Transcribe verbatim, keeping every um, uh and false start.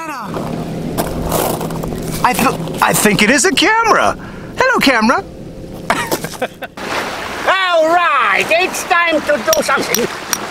Santa! I, th I think it is a camera. Hello, camera. All right, it's time to do something.